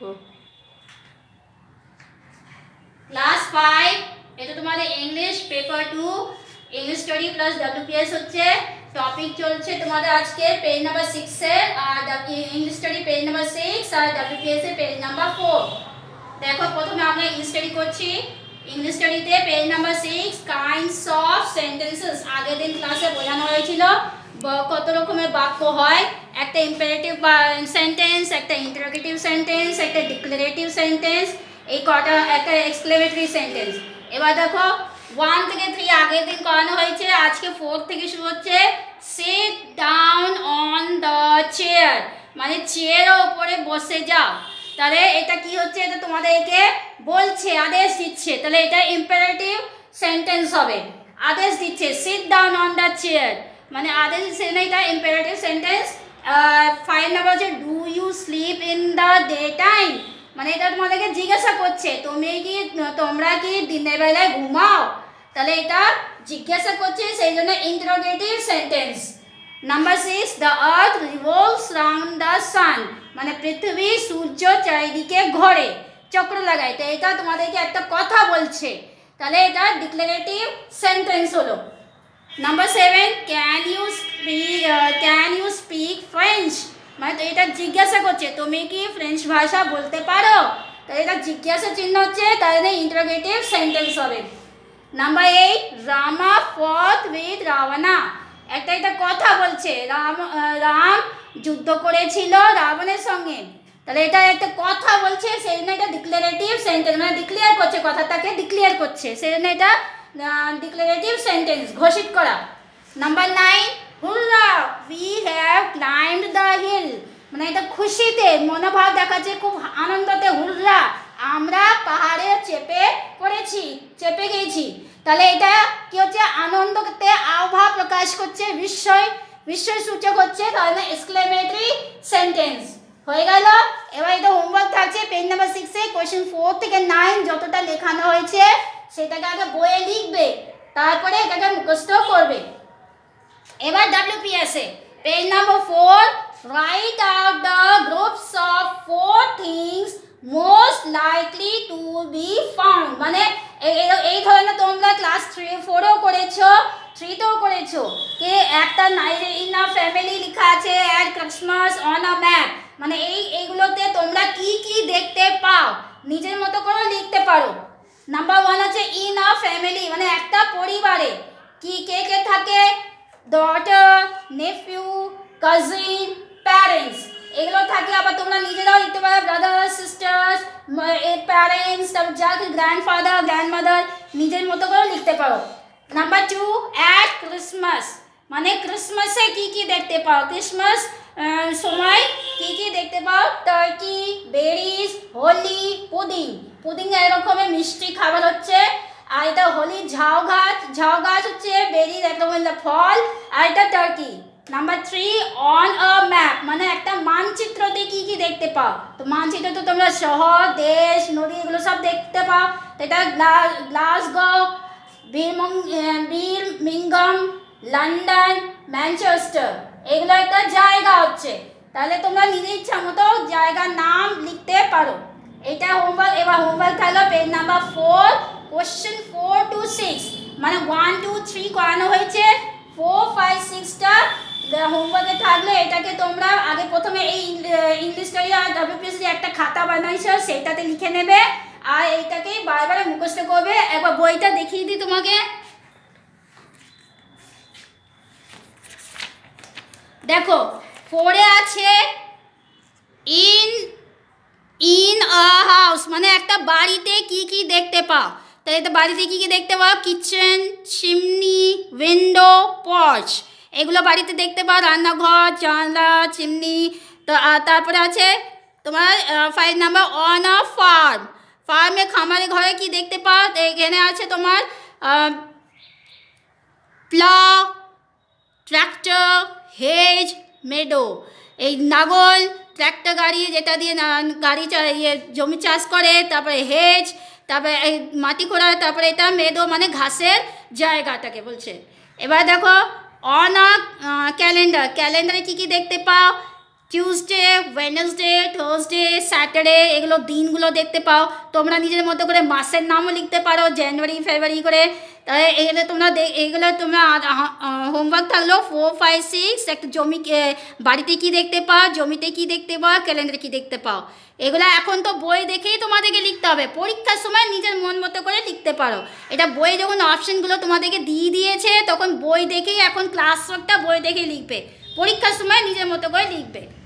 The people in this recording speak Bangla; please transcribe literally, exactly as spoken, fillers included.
ক্লাস ফাইভ, এটা তোমাদের English paper two, English study plus WPS হচ্ছে টপিক চলছে তোমাদের আজকে পেজ নাম্বার সিক্স এর, আর English study page number six আর ডাব্লিউপিএস এর পেজ নাম্বার ফোর। দেখো প্রথমে আমরা ইংলিশ স্টাডি করছি। ইংলিশ স্টাডিতে page number six kinds of sentences. আগের দিন ক্লাসে বোঝানো হয়েছিল কত রকমের বাক্য হয়। একটা ইম্পারেটিভ সেন্টেন্স, একটা ইন্টারোগেটিভ সেন্টেন্স, একটা ডিক্লারেটিভ সেন্টেন্স, এই কটা, একটা এক্সক্লেমেটরি সেন্টেন্স। এবার দেখো ওয়ান থেকে থ্রি আগের দিন করানো হয়েছে, আজকে ফোর থেকে শুরু হচ্ছে। Sit down on the chair, মানে চেয়ারের ওপরে বসে যাও। তাহলে এটা কি হচ্ছে, এটা তোমাদেরকে বলছে, আদেশ দিচ্ছে। তাহলে এটা ইম্পারেটিভ সেন্টেন্স হবে, আদেশ দিচ্ছে। Sit down on the chair মানে আদেশ দিচ্ছে না, এটা ইম্পারেটিভ সেন্টেন্স। ফাইভ নাম্বার হচ্ছে do you sleep in the day time, মানে এটা তোমাদেরকে জিজ্ঞাসা করছে তুমি কি তোমরা কি দিনের বেলায় ঘুমাও। তাহলে এটা জিজ্ঞাসা করছে, সেই জন্য interrogative sentence. Number six the earth revolves round the sun, মানে পৃথিবী সূর্য চারিদিকে ঘোরে, চক্র লাগায়। তো এটা তোমাদেরকে একটা কথা বলছে, তাহলে এটা ডিক্লারেটিভ সেন্টেন্স হলো। Number seven can you speak can you speak French, মানে তো এটা জিজ্ঞাসা করছে তুমি কি ফ্রেঞ্চ ভাষা বলতে পারো। তাহলে এটা জিজ্ঞাসা চিহ্ন হচ্ছে, তাহলে ইন্টারোগেটিভ সেন্টেন্স হবে। Number eight Rama fought with রাবণা, একটা এটা কথা বলছে, রাম রাম যুদ্ধ করেছিল রাবণের সঙ্গে। তাহলে এটা একটা কথা বলছে, সেই জন্য এটা ডিক্লারেটিভ সেন্টেন্স, মানে ডিক্লেয়ার করছে, কথাটাকে ডিক্লেয়ার করছে, সেই জন্য এটা ডিক্লারেটিভ সেন্টেন্স, ঘোষিত করা। Number nine hurrah we have climbed the hill, মানে এটা খুশিতে মনোভাব দেখাচ্ছে, খুব আনন্দতে, হুররা আমরা পাহাড়ে চেপে পড়েছি, চেপে গেছি। তাহলে এটা কি হচ্ছে, আনন্দতে আবহাওয়া প্রকাশ করছে, বিস্ময় বিস্ময় সূচক হচ্ছে, তাহলে এক্সক্লেমেটরি সেন্টেন্স হয়ে গেল। এবার এটা হোমওয়ার্ক থাকছে পেজ নাম্বার সিক্সে, কোয়েশ্চেন ফোর থেকে নাইন যতটা লেখানো হয়েছে সেটাকে আগে বইয়ে লিখবে, তারপরে এটাকে মুখস্থ করবে। এবার ডাব্লিউপিএস এ page number four write out the groups of four things most likely to be found, মানে এই ধরনের তোমরা ক্লাস থ্রি ফোরেও করেছো, থ্রিতেও করেছো। কে একটা ইন আ ফ্যামিলি লেখা আছে, at Christmas on a map, মানে এই এইগুলোতে তোমরা কি কি দেখতে পাও নিজের মতো করে লিখতে পারো। নাম্বার ওয়ান আছে ইন আ ফ্যামিলি, মানে একটা পরিবারে কি কে কে থাকে, ডটার, নেফিউ, কাজিন, প্যারেন্টস, এগুলো থাকে। আবার তোমরা নিজেরাও লিখতে পারো ব্রাদার, সিস্টার্স, প্যারেন্টস, তারপর যাকে গ্র্যান্ডফাদার, গ্র্যান্ডমাদার, নিজের মতো করে লিখতে পারো। নাম্বার টু অ্যাট ক্রিসমাস, মানে ক্রিসমাসে কি কি দেখতে পাও, ক্রিসমাস সময় কি কি দেখতে পাও, turkey, berries, holly, pudding, pudding এরকমের মিষ্টি খাবার হচ্ছে। আর এটা হোলি ঝাউ গাছ, ঝাউ গাছ হচ্ছে বেরিজ এক রকমের ফল, আর এটা turkey. Number three on a map, মানে একটা মানচিত্রতে কি কি দেখতে পাও। তো মানচিত্র তো তোমরা শহর, দেশ, নদী এগুলো সব দেখতে পাও। তো এটা গ্লাসগো, বিরমিংহাম, লন্ডন, ম্যানচেস্টার, এগুলো একটা জায়গা হচ্ছে। তাহলে তোমরা নিজের ইচ্ছা মতো জায়গার নাম লিখতে পারো। এটা হোমওয়ার্ক। এবার হোমওয়ার্ক থাকলো page number four, question four two six, মানে ওয়ান টু থ্রি করানো হয়েছে, ফোর ফাইভ সিক্সটা হোমওয়ার্কে থাকলে এটাকে তোমরা আগে প্রথমে এই ইংলিশ স্টাডি আর ডাব্লিউপিএস যে একটা খাতা বানাইছো সেটাতে লিখে নেবে, আর এইটাকেই বারবার মুখস্থ করবে। একবার বইটা দেখিয়ে দিই তোমাকে, দেখো ফোরে আছে ইন ইন আ হাউস, মানে একটা বাড়িতে কি কি দেখতে পাও। তাই এটা বাড়িতে কি কি দেখতে পাও, কিচেন, চিমনি, উইন্ডো, পর্চ, এগুলো বাড়িতে দেখতে পাও, রান্নাঘর, জানলা, চিমনি। তো তারপরে আছে তোমার five number on a farm, ফার্মে খামারে ঘরে কি দেখতে পাও। তো এখানে আছে তোমার প্লাউ, ট্র্যাক্টর, হেজ, মেডো, এই নাগল, ট্র্যাক্টর গাড়ি যেটা দিয়ে গাড়ি ইয়ে জমি চাষ করে, তারপরে হেজ, তারপরে এই মাটি খোঁড়া, তারপরে এটা মেদো মানে ঘাসের জায়গাটাকে বলছে। এবার দেখো অন আ ক্যালেন্ডার, ক্যালেন্ডারে কী কী দেখতে পাও, টিউসডে, ওয়েডনেসডে, থার্সডে, স্যাটারডে এগুলো দিনগুলো দেখতে পাও। তোমরা নিজের মতো করে মাসের নামও লিখতে পারো, জানুয়ারি ফেব্রুয়ারি করে। তাহলে এগুলো তোমরা এগুলো তোমরা হোমওয়ার্ক থাকলো ফোর ফাইভ সিক্স। একটা জমি বাড়িতে কি দেখতে পাও, জমিতে কি দেখতে পাও, ক্যালেন্ডারে কি দেখতে পাও। এগুলো এখন তো বই দেখেই তোমাদেরকে লিখতে হবে। পরীক্ষার সময় নিজের মন মতো করে লিখতে পারো। এটা বই যখন অপশানগুলো তোমাদেরকে দিয়ে দিয়েছে তখন বই দেখেই এখন ক্লাস ওয়ার্কটা বই দেখেই লিখবে, পরীক্ষার সময় নিজের মতো করে লিখবে।